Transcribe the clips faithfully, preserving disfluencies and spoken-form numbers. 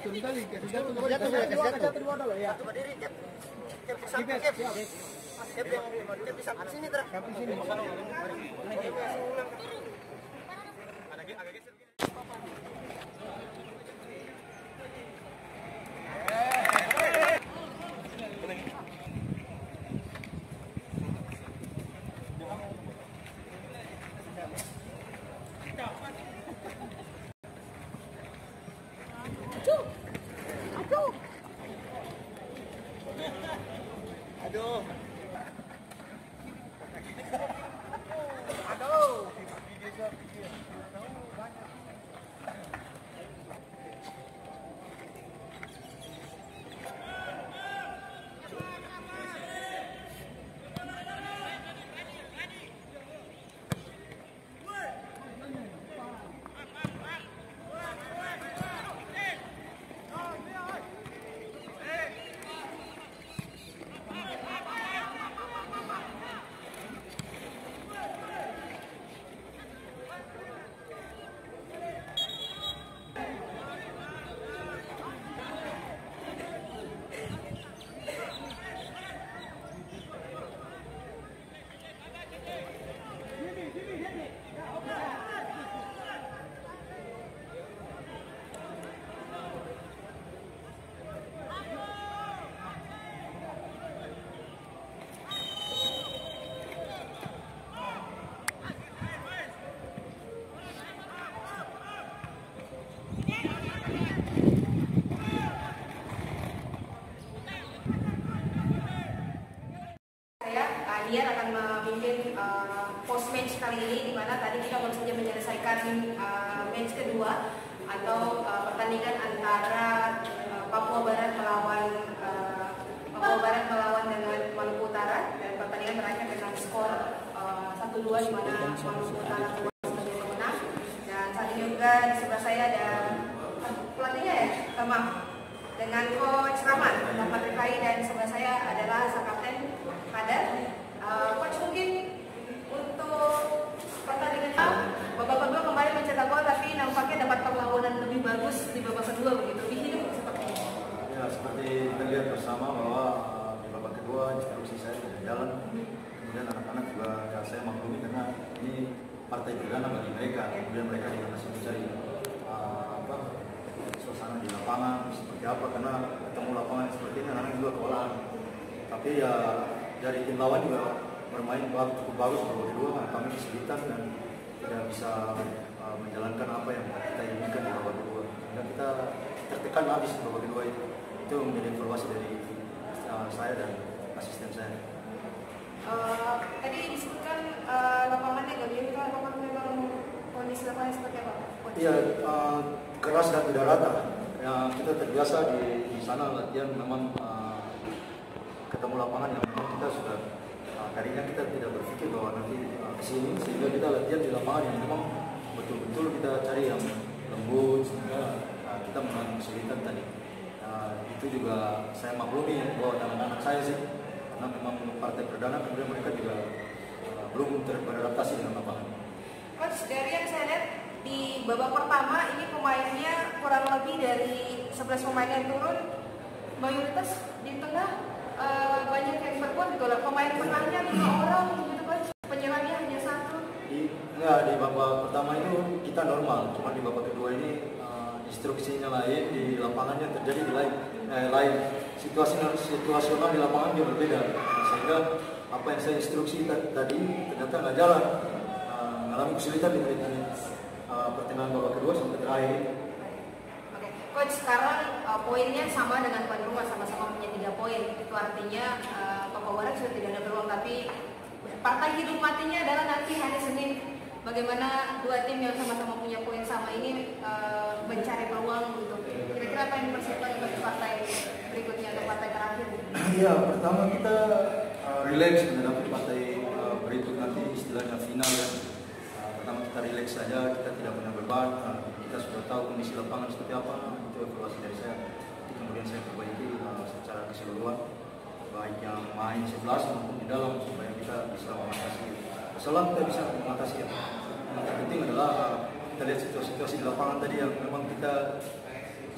jatuh tadi, jatuh jatuh jatuh jatuh jatuh di bawah ya. Jatuh berdiri, Cep. Cep di samping, Cep. Cep yang Cep di samping sini, Tra. Samping sini. Agak geser. Aduh. Aduh. Dian akan memimpin uh, post match kali ini, di mana tadi kita baru saja menyelesaikan uh, match kedua atau uh, pertandingan antara uh, Papua Barat melawan uh, Papua Barat melawan dengan Maluku Utara, dan pertandingan terakhir dengan skor satu dua di mana Maluku Utara keluar sebagai pemenang. Dan saat ini juga di sebelah saya ada pelatihnya ya, sama dengan Coach Rahman, Rahmat Rifai, dan sebelah saya adalah sang kapten Kader. Uh, Coach, mungkin untuk pertandingan babak kedua kembali mencetak gol, tapi nampaknya dapat perlawanan lebih bagus di babak kedua, begitu lebih hidup seperti ini. Ya, seperti kita lihat bersama bahwa uh, di babak kedua instruksi saya sudah jalan, kemudian anak-anak juga ya, saya maklumi karena ini partai perdana bagi mereka, kemudian mereka juga masih mencari uh, apa suasana di lapangan seperti apa, karena ketemu lapangan seperti ini anak-anak juga kewalahan. Tapi ya dari tim lawan juga bermain cukup bagus babak kedua, kami kesulitan dan tidak bisa uh, menjalankan apa yang kita inginkan di babak kedua. Dan kita tertekan habis di babak kedua itu. Itu menjadi evaluasi dari uh, saya dan asisten saya. Uh, tadi disebutkan uh, lapangannya nggak biasa, apakah memang kondisi lapangan seperti apa? Iya, uh, keras dan tidak rata. Ya, kita terbiasa di, di sana latihan memang uh, ketemu lapangan yang memang kita sudah uh, tadinya kita tidak berpikir bahwa nanti uh, kesini, sehingga kita latihan di lapangan yang memang betul-betul kita cari yang lembut, sehingga uh, kita mengalami kesulitan tadi. Uh, itu juga saya maklumi ya, bahwa anak-anak saya sih, karena memang partai perdana, kemudian mereka juga uh, belum beradaptasi dengan lapangan. Coach, dari yang saya lihat di babak pertama ini pemainnya kurang lebih dari sebelas pemain yang turun, mayoritas di tengah uh, banyak yang berbuat gitu lah. Pemain tengahnya lima orang gitu, Coach. Penyerangnya hanya satu. Di, enggak, di babak pertama itu kita normal, cuma di babak kedua ini uh, instruksinya lain, di lapangannya terjadi di lain, eh, lain. Situasional situasional di lapangan juga berbeda, sehingga apa yang saya instruksi tadi ternyata nggak jalan, uh, mengalami kesulitan di menit Uh, pertengahan babak kedua sampai terakhir. Oke, Coach, sekarang uh, poinnya sama dengan tuan rumah, sama-sama punya tiga poin. Itu artinya uh, Papua Barat sudah tidak ada peluang, tapi partai hidup matinya adalah nanti hari Senin. Bagaimana dua tim yang sama-sama punya poin sama ini uh, mencari peluang untuk kira-kira apa yang dipersiapkan untuk partai berikutnya atau partai terakhir? Iya, pertama kita uh, relax menghadapi partai uh, berikut nanti, istilahnya final ya. Pertama kita rileks saja, kita tidak punya beban, nah, kita sudah tahu kondisi lapangan seperti apa, itu evaluasi dari saya. Itu kemudian saya perbaiki uh, secara keseluruhan, baik yang main sebelas maupun di dalam, supaya kita bisa mengatasi. Setelah kita bisa mengatasi, yang terpenting adalah uh, kita lihat situasi-situasi di lapangan tadi yang memang kita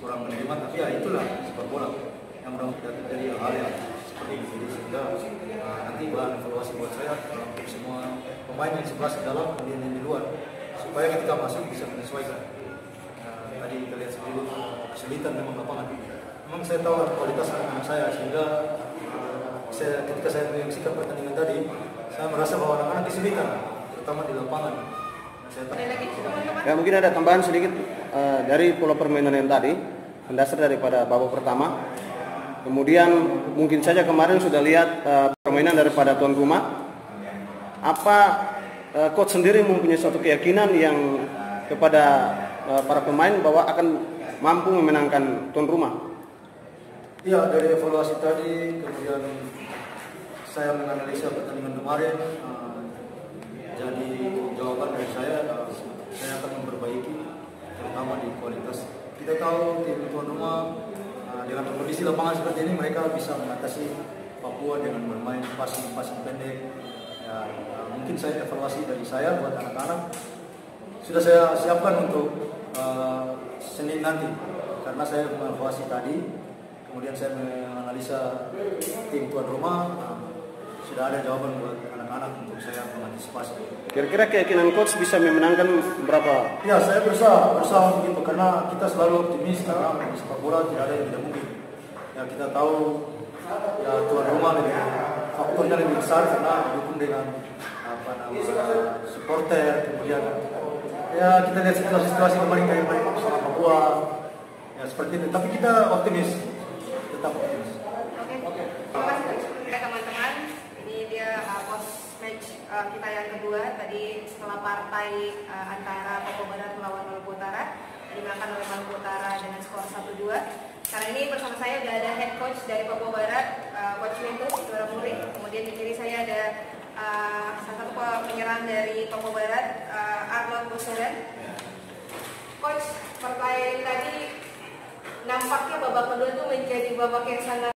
kurang menerima, tapi ya itulah sepak bola yang mudah tidak terjadi hal yang seperti ini. Jadi sehingga uh, nanti bahan evaluasi buat saya uh, untuk semua pemain yang sebelas di dalam kemudian yang di luar, supaya ketika masuk bisa menyesuaikan. Uh, tadi kita lihat sendiri kesulitan memang lapangan. Memang saya tahu kualitas anak-anak saya, sehingga uh, saya, ketika saya menyaksikan pertandingan tadi, saya merasa bahwa anak-anak kesulitan, terutama di lapangan. Saya ya, mungkin ada tambahan sedikit uh, dari pola permainan yang tadi, mendasar daripada babak pertama. Kemudian mungkin saja kemarin sudah lihat uh, permainan daripada tuan rumah. Apa uh, coach sendiri mempunyai suatu keyakinan yang kepada uh, para pemain bahwa akan mampu memenangkan tuan rumah? Iya, dari evaluasi tadi, kemudian saya menganalisa pertandingan kemarin. Uh, jadi jawaban dari saya, uh, saya akan memperbaiki, terutama di kualitas. Kita tahu tim tuan rumah uh, dengan kondisi lapangan seperti ini, mereka bisa mengatasi Papua dengan bermain passing-passing pendek. Ya, uh, mungkin saya evaluasi dari saya buat anak-anak sudah saya siapkan untuk uh, Senin nanti, karena saya mengevaluasi tadi, kemudian saya menganalisa tim tuan rumah. Uh, sudah ada jawaban buat anak-anak untuk saya mengantisipasi. Kira-kira keyakinan coach bisa memenangkan berapa? Ya, saya berusaha, berusaha begitu, karena kita selalu optimis, karena di sepak bola tidak ada yang tidak mungkin. Ya, kita tahu ya tuan rumah lebih faktornya lebih besar karena didukung dengan apa namanya supporter, kemudian ya kita lihat situasi-situasi kemarin kayak kemarin sama Papua, ya seperti itu. Tapi kita optimis, tetap optimis. Oke, terima kasih teman-teman. Ini dia uh, post match uh, kita yang kedua. Tadi setelah partai uh, antara Papua Barat melawan Maluku Utara, dimenangkan oleh Maluku Utara dengan skor satu dua. Karena ini bersama saya sudah ada head coach dari Papua Barat, uh, Coach Mento, Dora Muri. Kemudian di kiri saya ada uh, salah satu penyerang dari Papua Barat, uh, Arnold Busuran. Coach, partai tadi nampaknya babak kedua itu menjadi babak yang sangat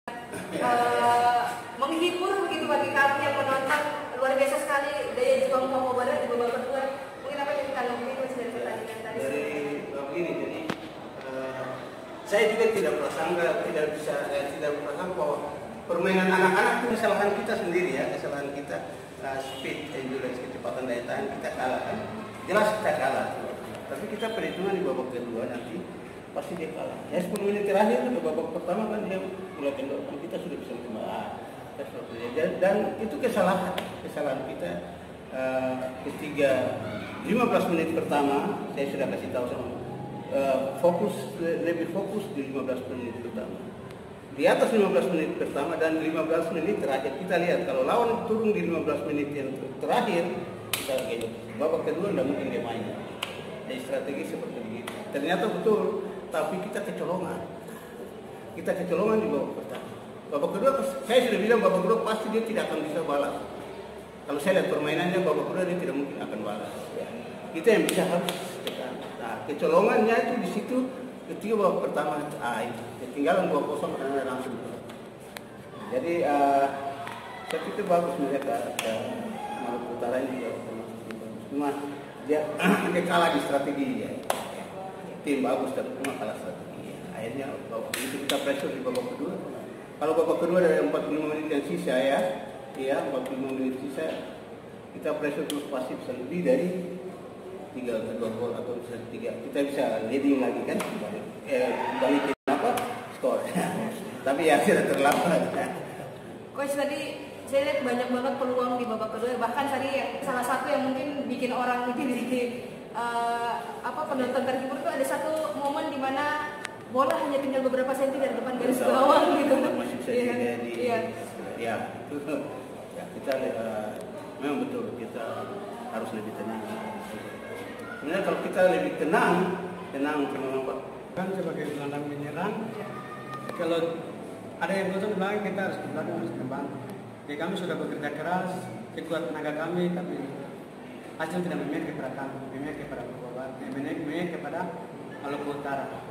uh, menghibur begitu bagi kami yang menonton. Luar biasa sekali daya juang Papua Barat di babak kedua. Mungkin apa yang kita ngomongin dari pertandingan tadi? Dari babak ini, jadi uh, saya juga tidak prasangka, tidak bisa, eh, tidak prasangka bahwa permainan anak-anak itu kesalahan kita sendiri ya, kesalahan kita. Uh, speed, endurance, kecepatan daya tahan kita kalah kan. Jelas kita kalah. Tapi kita perhitungan di babak kedua nanti pasti dia kalah. Ya sepuluh menit terakhir di babak pertama kan dia mulai kendor, kita sudah bisa kembali. Dan, dan itu kesalahan, kesalahan kita. Uh, ketiga lima belas menit pertama saya sudah kasih tahu sama uh, fokus lebih fokus di lima belas menit pertama. Di atas lima belas menit pertama dan lima belas menit terakhir kita lihat kalau lawan turun di lima belas menit yang terakhir kita gitu. Babak kedua tidak mungkin dia main. Jadi strategi seperti begitu. Ternyata betul, tapi kita kecolongan. Kita kecolongan di babak pertama. Babak kedua saya sudah bilang babak kedua pasti dia tidak akan bisa balas. Kalau saya lihat permainannya babak kedua dia tidak mungkin akan balas. Ya. Kita yang bisa harus tekan. Nah, kecolongannya itu di situ ketika babak pertama ah, itu ketinggalan dua kosong karena langsung. Jadi uh, saya pikir bagus melihat ke Maluku Utara ini juga cuma dia dia kalah di strategi ya. Tim bagus tapi cuma kalah strategi. Akhirnya babak itu kita pressure di babak kedua. Kalau babak kedua dari empat puluh lima menit yang sisa ya, iya empat puluh lima menit sisa kita pressure terus pasti bisa lebih dari tiga dua gol atau bisa tiga. Kita bisa leading lagi kan, eh, balikin apa skor. Tapi ya tidak terlambat. Coach tadi saya lihat banyak banget peluang di babak kedua. Bahkan tadi salah satu yang mungkin bikin orang mungkin di uh, apa penonton terhibur itu ada satu momen di mana bola hanya tinggal beberapa senti dari depan garis gawang gitu. Masih bisa iya. di, Iya. Ya, itu ya kita uh, memang betul kita harus lebih tenang. Sebenarnya kalau kita lebih tenang, tenang memang kan sebagai gelandang menyerang, kalau ada yang kosong di belakang kita harus di belakang harus membantu. Jadi kami sudah bekerja keras, sekuat tenaga kami, tapi hasil tidak memihak kepada kami, memihak kepada Papua Barat, memihak kepada Maluku Utara.